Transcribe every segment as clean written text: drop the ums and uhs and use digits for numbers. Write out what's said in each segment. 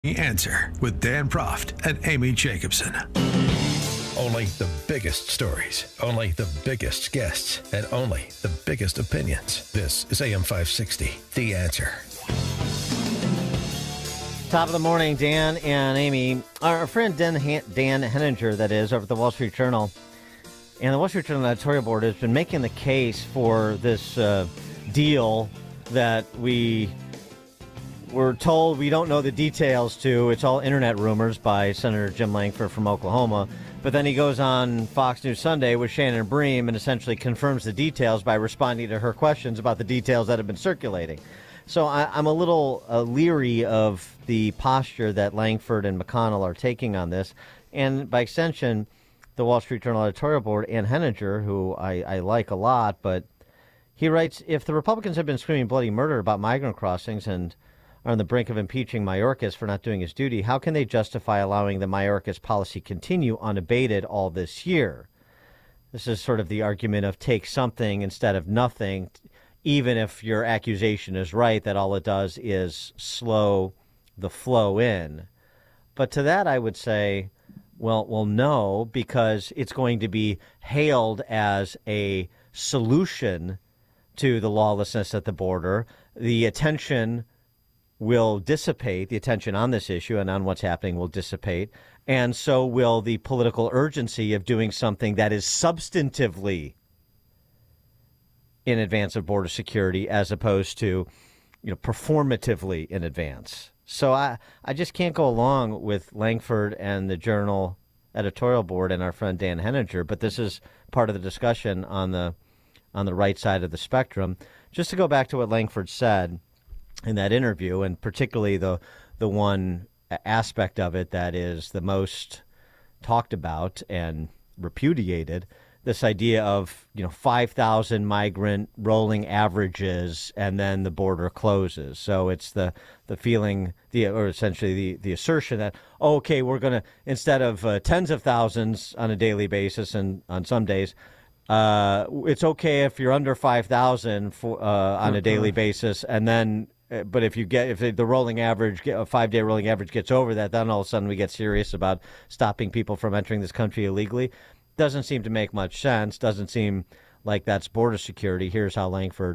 The Answer with Dan Proft and Amy Jacobson. Only the biggest stories, only the biggest guests, and only the biggest opinions. This is AM 560, The Answer. Top of the morning, Dan and Amy. Our friend Dan Henninger, that is, over at the Wall Street Journal, and the Wall Street Journal editorial board has been making the case for this deal that we were told we don't know the details to. It's all internet rumors by Senator Jim Lankford from Oklahoma. But then he goes on Fox News Sunday with Shannon Bream and essentially confirms the details by responding to her questions about the details that have been circulating. So I'm a little leery of the posture that Lankford and McConnell are taking on this. And by extension, the Wall Street Journal editorial board and Henninger, who I like a lot, but he writes, if the Republicans have been screaming bloody murder about migrant crossings and are on the brink of impeaching Mayorkas for not doing his duty, how can they justify allowing the Mayorkas policy continue unabated all this year? This is sort of the argument of take something instead of nothing, even if your accusation is right that all it does is slow the flow in. But to that I would say, well, no, because it's going to be hailed as a solution to the lawlessness at the border. The attention will dissipate, the attention on this issue and on what's happening will dissipate, and so will the political urgency of doing something that is substantively in advance of border security as opposed to, performatively in advance. So I just can't go along with Lankford and the Journal editorial board and our friend Dan Henninger, but this is part of the discussion on the right side of the spectrum. Just to go back to what Lankford said in that interview, and particularly the one aspect of it that is the most talked about and repudiated, this idea of 5,000 migrant rolling averages and then the border closes. So it's the feeling, or essentially the assertion that, okay, we're going to, instead of tens of thousands on a daily basis and on some days, it's okay if you're under 5,000 on a daily basis, and then but if the rolling average, a 5-day rolling average gets over that, then all of a sudden we get serious about stopping people from entering this country illegally. Doesn't seem to make much sense. Doesn't seem like that's border security. Here's how Lankford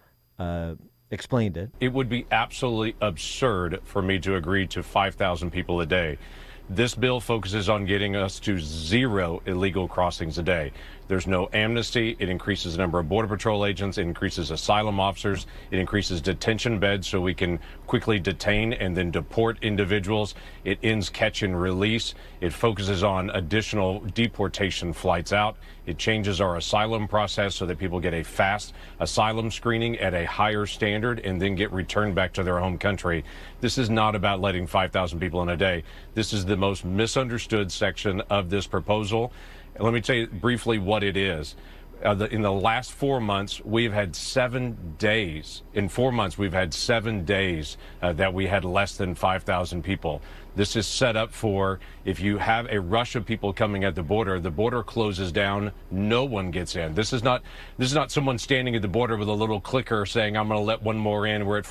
explained it. It would be absolutely absurd for me to agree to 5,000 people a day. This bill focuses on getting us to 0 illegal crossings a day. There's no amnesty. It increases the number of Border Patrol agents. It increases asylum officers. It increases detention beds so we can quickly detain and then deport individuals. It ends catch and release. It focuses on additional deportation flights out. It changes our asylum process so that people get a fast asylum screening at a higher standard and then get returned back to their home country. This is not about letting 5,000 people in a day. This is the most misunderstood section of this proposal. And let me tell you briefly what it is. In the last 4 months, we've had 7 days. In 4 months, we've had 7 days that we had less than 5,000 people. This is set up for if you have a rush of people coming at the border closes down, no one gets in. This is not someone standing at the border with a little clicker saying, I'm going to let one more in. We're at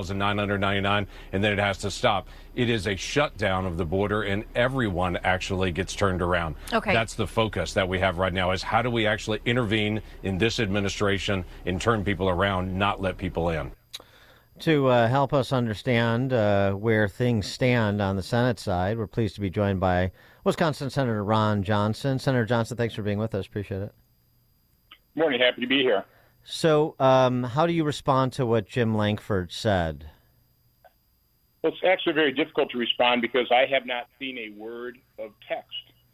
4,999, and then it has to stop. It is a shutdown of the border, and everyone actually gets turned around. Okay. That's the focus that we have right now, is how do we actually intervene in this administration and turn people around, not let people in. To help us understand where things stand on the Senate side, we're pleased to be joined by Wisconsin Senator Ron Johnson. Senator Johnson, thanks for being with us. Appreciate it. Morning. Happy to be here. So how do you respond to what Jim Lankford said? Well, it's actually very difficult to respond because I have not seen a word of text.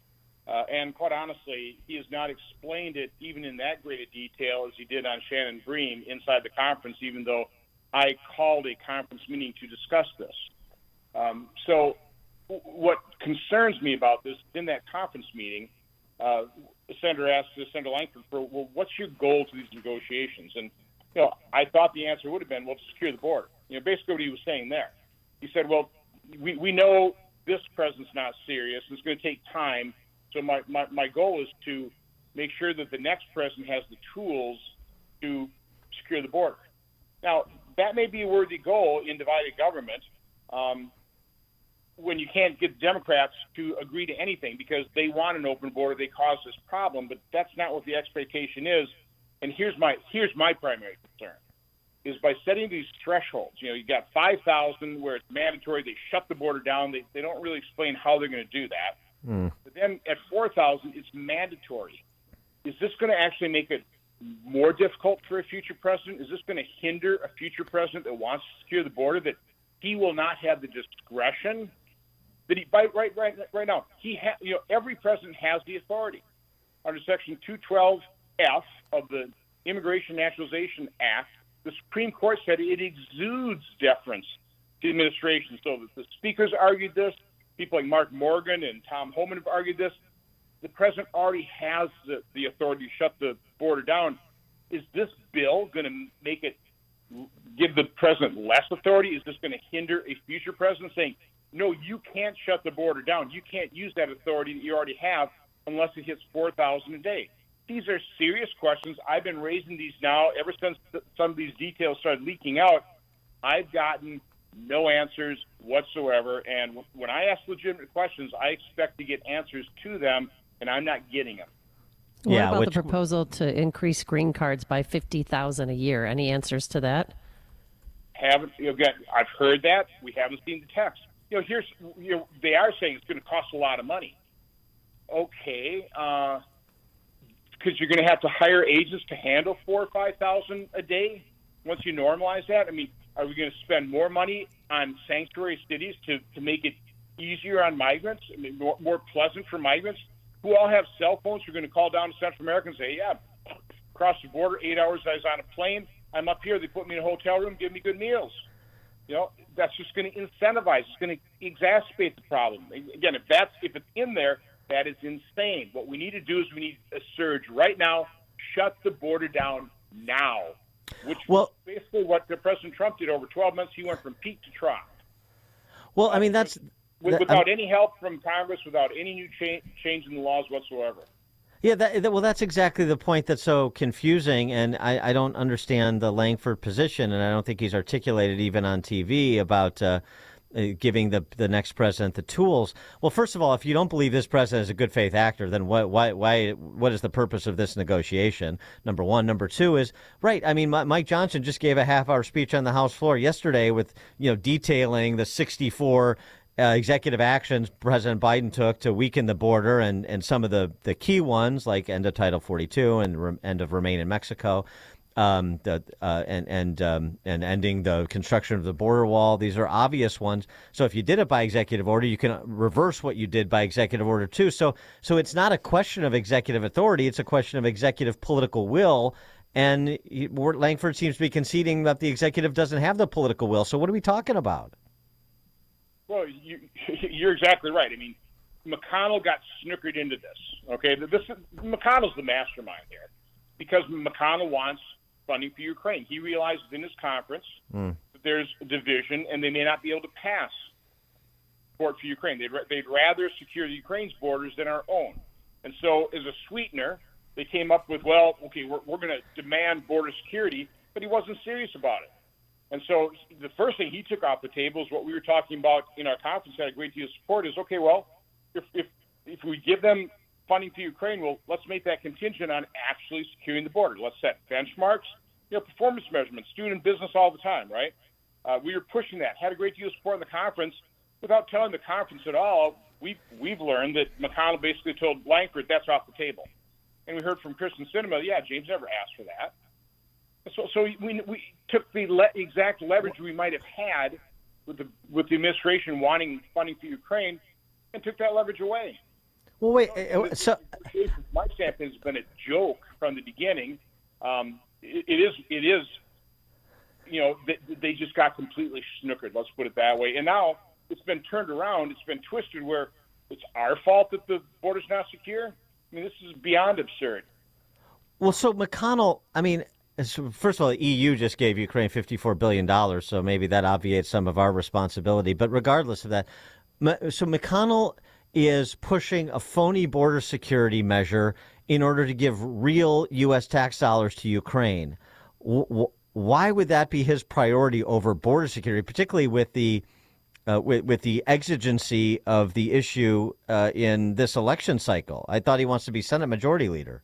And quite honestly, he has not explained it even in that great a detail as he did on Shannon Bream inside the conference, even though I called a conference meeting to discuss this. So what concerns me about this, in that conference meeting, the Senator asked Senator Lankford for, well, what's your goal to these negotiations? And, I thought the answer would have been, well, to secure the border. Basically what he was saying there. He said, well, we know this president's not serious. It's going to take time. So my goal is to make sure that the next president has the tools to secure the border. Now, that may be a worthy goal in divided government, when you can't get Democrats to agree to anything because they want an open border, they cause this problem, but that's not what the expectation is. And here's my primary concern, is by setting these thresholds. You know, you got 5,000 where it's mandatory, they shut the border down, they don't really explain how they're going to do that. But then at 4,000, it's mandatory. Is this going to actually make it more difficult for a future president? Is this going to hinder a future president that wants to secure the border, that he will not have the discretion that he right now? Every president has the authority under Section 212F of the Immigration Naturalization Act. The Supreme Court said it exudes deference to administration. So the speakers argued this. People like Mark Morgan and Tom Homan have argued this. The president already has the authority to shut the border down. Is this bill going to make it give the president less authority? Is this going to hinder a future president saying, no, you can't shut the border down. You can't use that authority that you already have unless it hits 4,000 a day? These are serious questions. I've been raising these now ever since some of these details started leaking out. I've gotten no answers whatsoever. And when I ask legitimate questions, I expect to get answers to them, and I'm not getting them. What about the proposal to increase green cards by 50,000 a year? Any answers to that? I've heard that. We haven't seen the text. They are saying it's going to cost a lot of money. Okay, because you're going to have to hire agents to handle 4,000 or 5,000 a day once you normalize that. I mean, are we going to spend more money on sanctuary cities to make it easier on migrants? I mean, more pleasant for migrants who all have cell phones? You're going to call down to Central America and say, yeah, across the border, 8 hours I was on a plane. I'm up here. They put me in a hotel room, give me good meals. That's just going to incentivize. It's going to exacerbate the problem. Again, if it's in there, that is insane. What we need to do is we need a surge right now. Shut the border down now, which was basically what President Trump did over 12 months. He went from peak to trough. Well, I mean, without any help from Congress, without any new change in the laws whatsoever. Yeah, that's exactly the point that's so confusing, and I don't understand the Langford position, and I don't think he's articulated even on TV about giving the next president the tools. Well, first of all, if you don't believe this president is a good faith actor, then what is the purpose of this negotiation? Number one. Number two is, right, I mean, Mike Johnson just gave a half-hour speech on the House floor yesterday with, detailing the 64 executive actions President Biden took to weaken the border, and some of the key ones like end of Title 42 and end of Remain in Mexico, and ending the construction of the border wall. These are obvious ones. So if you did it by executive order, you can reverse what you did by executive order too. So it's not a question of executive authority; it's a question of executive political will. And Langford seems to be conceding that the executive doesn't have the political will. So what are we talking about? Well, you're exactly right. I mean, McConnell got snookered into this. Okay, McConnell's the mastermind here, because McConnell wants funding for Ukraine. He realizes in his conference that there's a division, and they may not be able to pass support for Ukraine. They'd rather secure the Ukraine's borders than our own. And so, as a sweetener, they came up with, we're going to demand border security, but he wasn't serious about it. And so the first thing he took off the table is what we were talking about in our conference, had a great deal of support, is, okay, well, if we give them funding to Ukraine, well, let's make that contingent on actually securing the border. Let's set benchmarks, performance measurements, doing in business all the time, right? We were pushing that, had a great deal of support in the conference. Without telling the conference at all, we've learned that McConnell basically told Langford that's off the table. And we heard from Kristen Sinema, James never asked for that. So we took the exact leverage we might have had with the administration wanting funding for Ukraine and took that leverage away. Well, wait. So my standpoint has been a joke from the beginning. It is. They just got completely snookered. Let's put it that way. And now it's been turned around. It's been twisted where it's our fault that the border's not secure. I mean, this is beyond absurd. Well, so McConnell, I mean, first of all, the EU just gave Ukraine $54 billion, so maybe that obviates some of our responsibility. But regardless of that, so McConnell is pushing a phony border security measure in order to give real U.S. tax dollars to Ukraine. Why would that be his priority over border security, particularly with the with the exigency of the issue in this election cycle. I thought he wants to be Senate Majority Leader.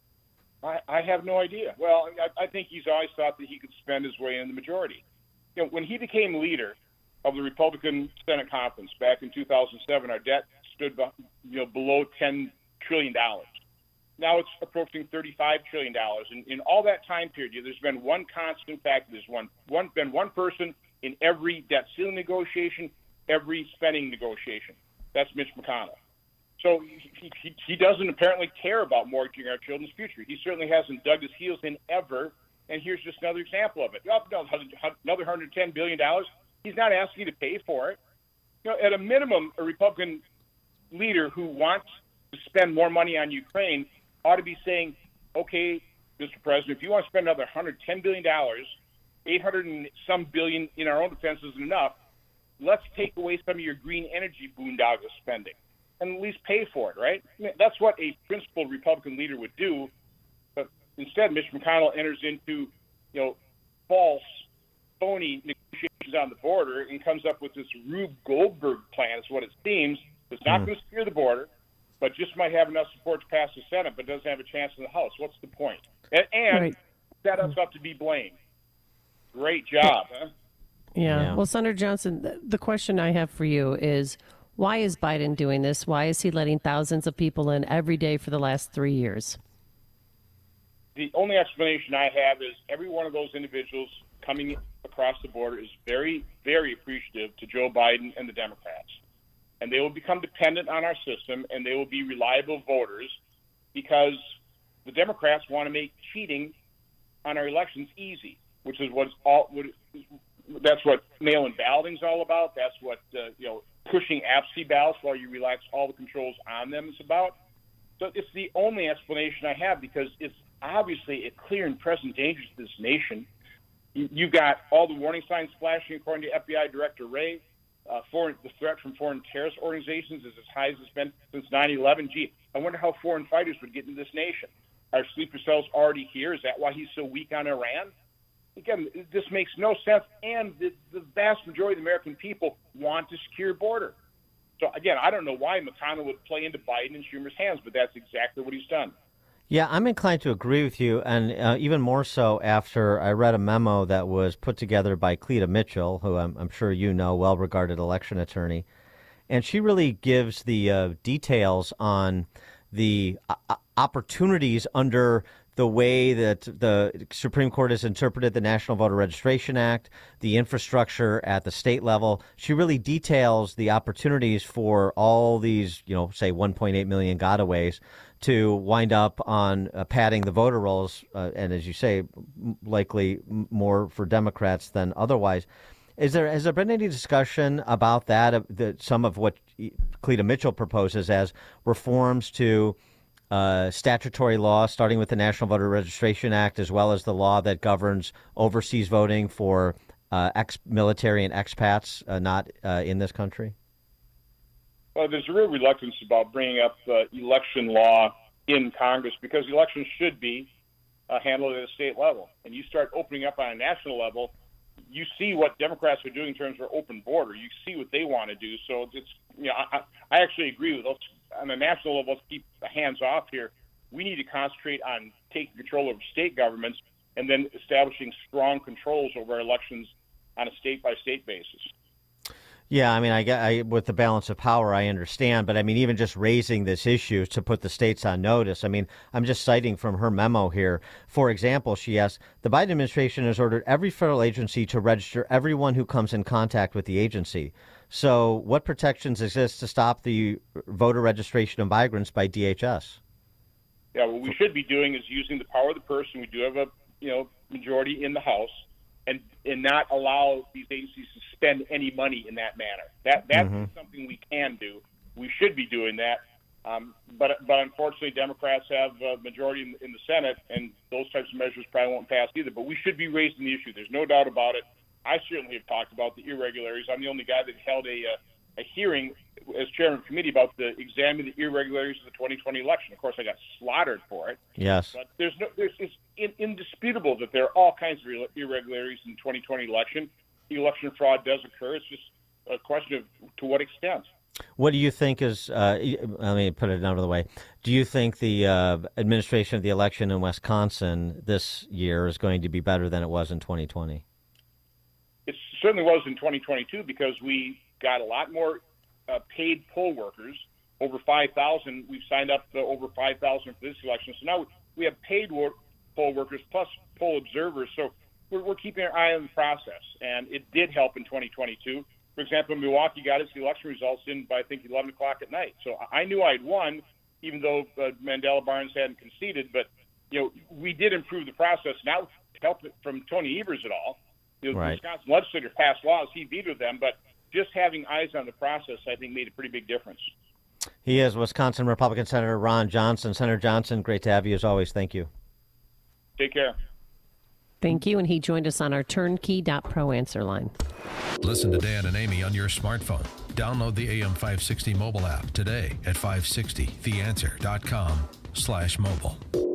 I have no idea. Well, I think he's always thought that he could spend his way in the majority. You know, when he became leader of the Republican Senate Conference back in 2007, our debt stood below $10 trillion. Now it's approaching $35 trillion. And in all that time period, there's been one constant factor. There's been one person in every debt ceiling negotiation, every spending negotiation. That's Mitch McConnell. So he doesn't apparently care about mortgaging our children's future. He certainly hasn't dug his heels in ever. And here's just another example of it. Another $110 billion. He's not asking you to pay for it. You know, at a minimum, a Republican leader who wants to spend more money on Ukraine ought to be saying, okay, Mr. President, if you want to spend another $110 billion, 800 and some billion in our own defense isn't enough, let's take away some of your green energy boondoggle spending and at least pay for it, right? I mean, that's what a principled Republican leader would do. But instead, Mitch McConnell enters into, false, phony negotiations on the border and comes up with this Rube Goldberg plan, is what it seems. It's not going to secure the border, but just might have enough support to pass the Senate, but doesn't have a chance in the House. What's the point? And set us up to be blamed. Great job, huh? Yeah. Well, Senator Johnson, the question I have for you is, why is Biden doing this? Why is he letting thousands of people in every day for the last 3 years? The only explanation I have is every one of those individuals coming across the border is very, very appreciative to Joe Biden and the Democrats. And they will become dependent on our system, and they will be reliable voters because the Democrats want to make cheating on our elections easy, which is that's what mail-in balloting is all about. That's what pushing absentee ballots while you relax all the controls on them is about. So it's the only explanation I have because it's obviously a clear and present danger to this nation. You've got all the warning signs flashing, according to FBI Director Wray. The threat from foreign terrorist organizations is as high as it's been since 9/11. Gee, I wonder how foreign fighters would get into this nation. Are sleeper cells already here? Is that why he's so weak on Iran? Again, this makes no sense, and the vast majority of the American people want a secure border. So, again, I don't know why McConnell would play into Biden and Schumer's hands, but that's exactly what he's done. Yeah, I'm inclined to agree with you, and even more so after I read a memo that was put together by Cleta Mitchell, who I'm sure you know, well-regarded election attorney, and she really gives the details on the opportunities under the way that the Supreme Court has interpreted the National Voter Registration Act, the infrastructure at the state level. She really details the opportunities for all these, say 1.8 million gotaways to wind up on padding the voter rolls, and as you say, likely more for Democrats than otherwise. Has there been any discussion about that, some of what Cleta Mitchell proposes as reforms to statutory law, starting with the National Voter Registration Act, as well as the law that governs overseas voting for ex-military and expats not in this country? Well, there's a real reluctance about bringing up election law in Congress because elections should be handled at a state level. And you start opening up on a national level, you see what Democrats are doing in terms of open border. You see what they want to do. So it's, I actually agree with those. On a national level, let's keep the hands off here. We need to concentrate on taking control over state governments and then establishing strong controls over our elections on a state-by-state basis. Yeah, I mean, I with the balance of power, I understand. But I mean, even just raising this issue to put the states on notice. I mean, I'm just citing from her memo here. For example, she asks, the Biden administration has ordered every federal agency to register everyone who comes in contact with the agency. So what protections exist to stop the voter registration of migrants by DHS? Yeah, what we should be doing is using the power of the purse, and we do have a majority in the House, and not allow these agencies to spend any money in that manner. That's something we can do. We should be doing that. But unfortunately, Democrats have a majority in the Senate, and those types of measures probably won't pass either. But we should be raising the issue. There's no doubt about it. I certainly have talked about the irregularities. I'm the only guy that held a hearing as chairman of the committee about examining the irregularities of the 2020 election. Of course, I got slaughtered for it. Yes. But it's indisputable that there are all kinds of irregularities in the 2020 election. The election fraud does occur. It's just a question of to what extent. What do you think is, let me put it another way, do you think the administration of the election in Wisconsin this year is going to be better than it was in 2020? It certainly was in 2022 because we got a lot more paid poll workers, over 5,000. We've signed up over 5,000 for this election. So now we have paid poll workers plus poll observers. So we're keeping our eye on the process, and it did help in 2022. For example, Milwaukee got its election results in by, I think, 11 o'clock at night. So I knew I'd won, even though Mandela Barnes hadn't conceded. But, we did improve the process. Now, to help it from Tony Evers at all, right. The Wisconsin legislature passed laws. He vetoed them. But just having eyes on the process, I think, made a pretty big difference. He is Wisconsin Republican Senator Ron Johnson. Senator Johnson, great to have you as always. Thank you. Take care. Thank you. And he joined us on our turnkey.pro answer line. Listen to Dan and Amy on your smartphone. Download the AM 560 mobile app today at 560theanswer.com/mobile.